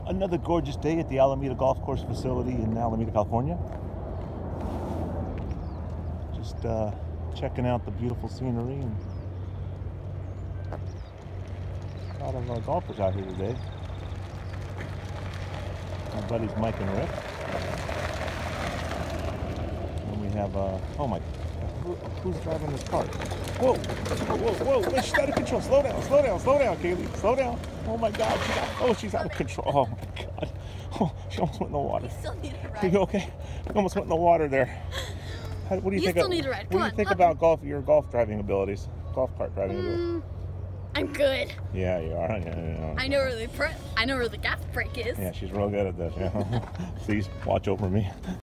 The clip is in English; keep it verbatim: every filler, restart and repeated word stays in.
Another gorgeous day at the Alameda Golf Course facility in Alameda, California. Just uh, checking out the beautiful scenery, and a lot of uh, golfers out here today. My buddies Mike and Rick. And we have, uh, oh my, who, who's driving this car? Whoa, whoa, whoa, whoa, she's out of control. Slow down, slow down, slow down, Kaylee, slow down. Oh my God, she's out, oh, she's out of control. Oh my God, oh, she almost went in the water. You still need a ride. Are you okay? You almost went in the water there. How, what do you, you think? still of, need a ride. What Come do you on, think look. about golf? Your golf driving abilities, golf cart driving Mm, abilities? I'm good. Yeah, you are. Yeah, yeah. I know where the pr I know where the gas brake is. Yeah, she's real good at this. Yeah. Please watch over me.